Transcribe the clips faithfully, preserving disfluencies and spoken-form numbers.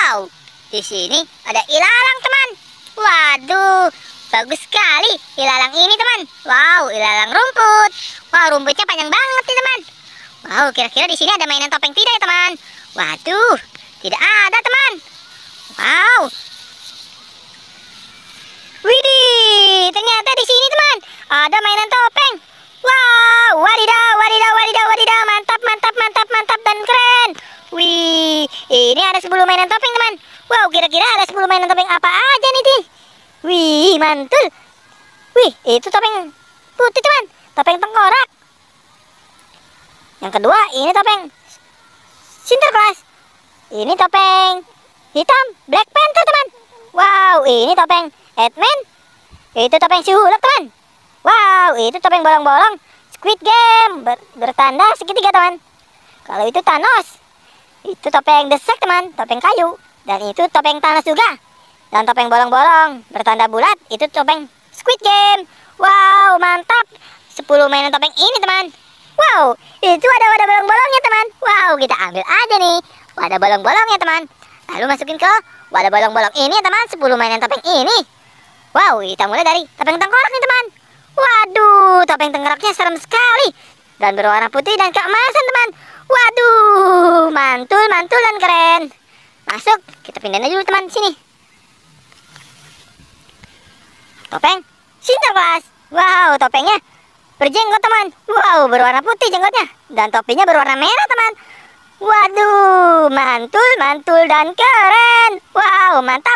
Wow, di sini ada ilalang, teman. Waduh, bagus sekali ilalang ini, teman. Wow, ilalang rumput. Wow, rumputnya panjang banget nih, teman. Wow, kira-kira di sini ada mainan topeng tidak ya, teman? Waduh, tidak ada, teman. Wow. Widih, ternyata di sini, teman, ada mainan topeng. Wow, wadidaw, wadidaw, wadidaw, wadidaw, mantap, mantap, mantap, mantap, dan keren. Wih, ini ada sepuluh mainan topeng, teman. Wow, kira-kira ada sepuluh mainan topeng apa aja nih, Tin? Wih, mantul. Wih, itu topeng putih, teman. Topeng tengkorak. Yang kedua, ini topeng Sinterklas. Ini topeng hitam, Black Panther, teman. Wow, ini topeng Ant-Man. Itu topeng si Hulk, teman. Wow, itu topeng bolong-bolong Squid Game ber bertanda segitiga, teman. Kalau itu Thanos. Itu topeng desak, teman, topeng kayu. Dan itu topeng Thanos juga. Dan topeng bolong-bolong bertanda bulat, itu topeng Squid Game. Wow, mantap. sepuluh mainan topeng ini, teman. Wow, itu ada wadah bolong-bolongnya, teman. Wow, kita ambil aja nih wadah bolong-bolongnya, teman. Lalu masukin ke wadah bolong-bolong ini, teman, sepuluh mainan topeng ini. Wow, kita mulai dari topeng tengkorak nih, teman. Waduh, topeng tengkoraknya serem sekali. Dan berwarna putih dan keemasan, teman. Waduh, mantul, mantul, dan keren. Masuk, kita pindahin aja dulu, teman, sini. Topeng Sinterklas. Wow, topengnya berjenggot, teman. Wow, berwarna putih jenggotnya. Dan topinya berwarna merah, teman. Waduh, mantul, mantul, dan keren. Wow, mantap.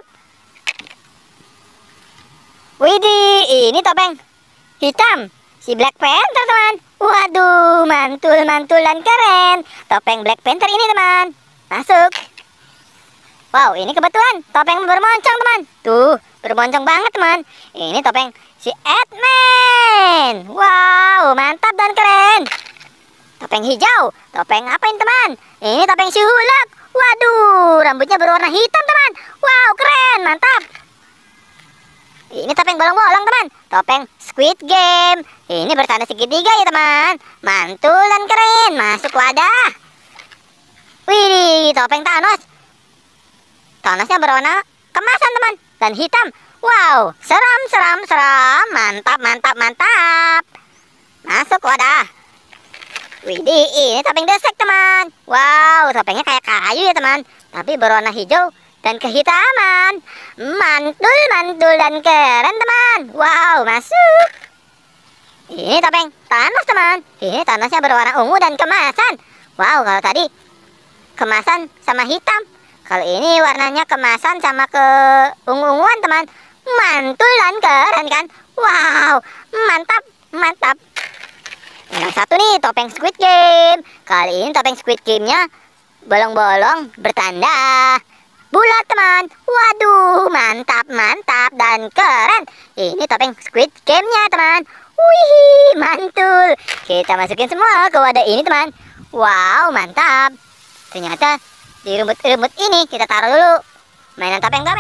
Widih, ini topeng hitam si Black Panther, teman. Waduh, mantul, mantul, dan keren. Topeng Black Panther ini, teman. Masuk. Wow, ini kebetulan topeng bermoncong, teman. Tuh, bermoncong banget, teman. Ini topeng si Ant-Man. Wow, mantap dan keren. Topeng hijau. Topeng apa ini, teman? Ini topeng si Hulk. Waduh, rambutnya berwarna hitam, teman. Wow, keren, mantap. Ini topeng bolong-bolong, teman. Topeng Squid Game. Ini bertanda segitiga ya, teman. Mantul dan keren. Masuk wadah. Wih, topeng Thanos. Thanosnya berwarna kemasan, teman. Dan hitam. Wow, seram, seram, seram. Mantap, mantap, mantap. Masuk wadah. Widih, ini topeng desek, teman. Wow, topengnya kayak kayu ya, teman. Tapi berwarna hijau dan kehitaman. Mantul, mantul, dan keren, teman. Wow, masuk. Ini topeng Thanos, teman. Ini Thanosnya berwarna ungu dan kemasan. Wow, kalau tadi kemasan sama hitam. Kalau ini warnanya kemasan sama ke ungu-unguan, teman. Mantul dan keren, kan? Wow, mantap, mantap. Yang satu nih, topeng Squid Game. Kali ini topeng Squid Game-nya bolong-bolong bertanda bulat, teman. Waduh, mantap, mantap, dan keren. Ini topeng Squid Game-nya, teman. Wih, mantul. Kita masukin semua ke wadah ini, teman. Wow, mantap. Ternyata di rumput-rumput ini kita taruh dulu mainan topeng